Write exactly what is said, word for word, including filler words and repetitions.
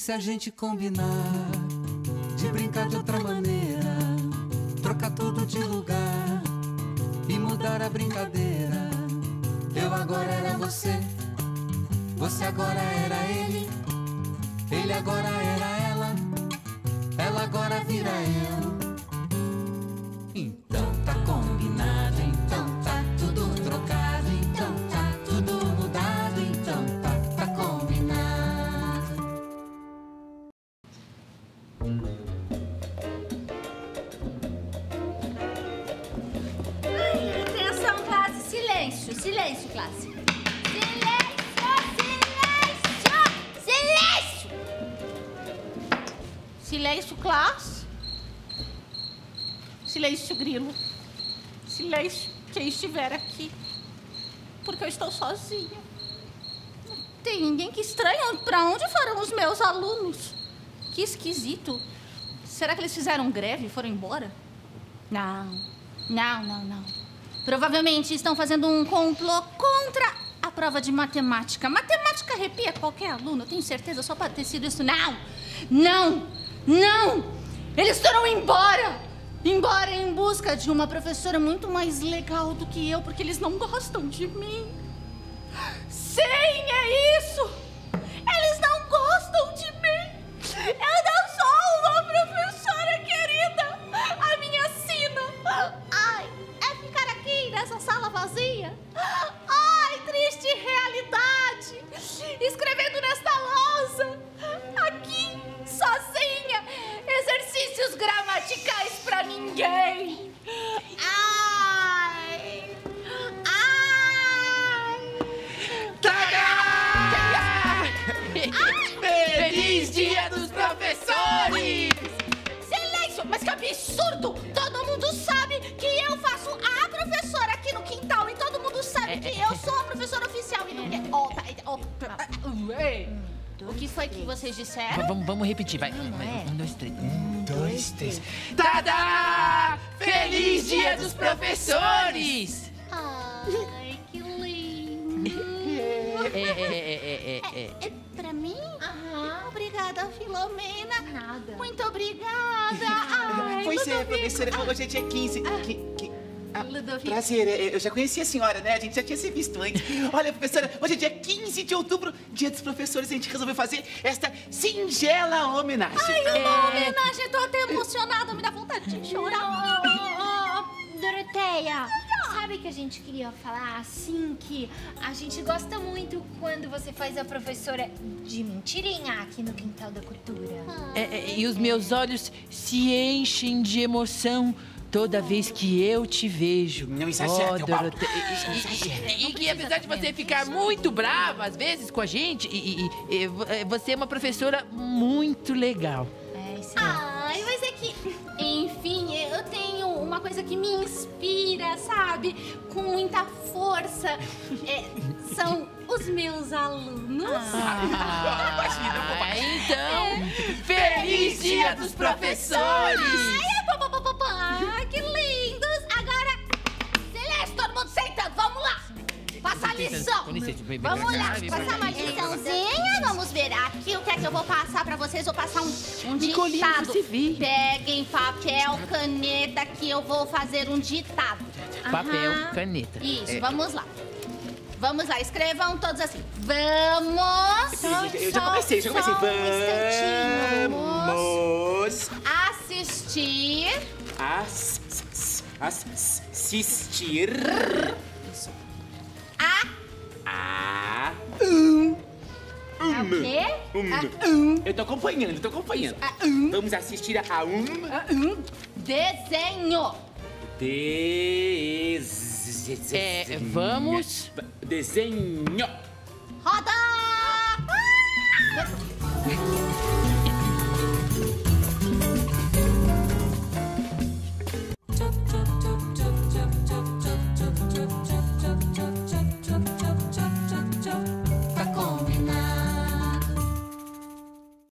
se a gente combinar de brincar de outra maneira, trocar tudo de lugar e mudar a brincadeira? Eu agora era você, você agora era ele, ele agora era ela, ela agora vira eu. Então tá combinado, então tá tudo trocado, então tá tudo mudado, então tá, tá combinado. Ai, atenção, classe, silêncio, silêncio, classe. Silêncio, silêncio, silêncio. Silêncio, classe. Silêncio, grilo. Silêncio, quem estiver aqui. Porque eu estou sozinha. Não tem ninguém. Que estranho. Para onde foram os meus alunos? Que esquisito. Será que eles fizeram greve e foram embora? Não, não, não, não. Provavelmente estão fazendo um complô contra a prova de matemática. Matemática arrepia qualquer aluno, eu tenho certeza, só para ter sido isso. Não, não, não. Eles foram embora. Embora em busca de uma professora muito mais legal do que eu, porque eles não gostam de mim. Sim, é isso! Eles não gostam de mim! Eu não sou uma professora querida! A minha sina! Ai, é ficar aqui nessa sala vazia? Ai, triste realidade! Escrevendo nesta lousa! Aqui, sozinha! Exercícios gramaticais pra ninguém! Ai! Ai! Tadá! Feliz Dia dos Professores! Silêncio! Mas que absurdo! Todo mundo sabe que eu faço a professora aqui no quintal e todo mundo sabe que eu sou a professora oficial e não... Oh, tá, oh, o que foi que vocês disseram? Vamos, vamos repetir, vai. Não, não é. Um, dois, três. Um, dois, três. Tadá! Feliz Dia dos Professores! Ai, que lindo! É, é, é, é, é, É, é pra mim? Aham. Obrigada, Filomena. Nada. Muito obrigada. Ai, Pois é, Ludovico. professora, hoje é dia quinze. Que, que, ah, Ludovico. prazer, é, eu já conheci a senhora, né? A gente já tinha se visto antes. Olha, professora, hoje é dia quinze de outubro, Dia dos Professores. A gente resolveu fazer esta singela homenagem. Ai, uma É, homenagem. Tô até emocionada. Me dá vontade de chorar. Doroteia, sabe que a gente queria falar assim que a gente gosta muito quando você faz a professora de mentirinha aqui no Quintal da Cultura. é, é, e os meus olhos se enchem de emoção toda vez que eu te vejo. Não exagera, Oh, teu pau. Doroteia. E, e, e, e que apesar de você ficar muito brava às vezes com a gente, e, e- e, e, você é uma professora muito legal. É isso aí. Ai, mas é que, enfim, eu tenho uma coisa que me inspira, sabe? Com muita força. É, são os meus alunos. Ah, então, feliz Dia dos Professores! Ai, pá, pá, pá, pá, pá, que lindos! Agora, silêncio, todo mundo sentando, vamos lá! Passa a lição! Com licença, vem, vem Vamos pra cá, lá, vem pra passar cá. uma liçãozinha, vamos ver aqui o que é que eu vou passar pra vocês. Vou passar um, um Nicolinho, ditado. você vê. Peguem papel, caneta, que eu vou fazer um ditado. Papel, Aham. caneta. Isso, vamos lá. Vamos lá, escrevam todos assim. Vamos! Eu já comecei, já comecei. Só um Vamos assistir ass- s- assistir a... a... É o quê? Um. Eu tô acompanhando, eu tô acompanhando. Vamos assistir a um desenho. Des... É, vamos... Desenho. Roda! Ah!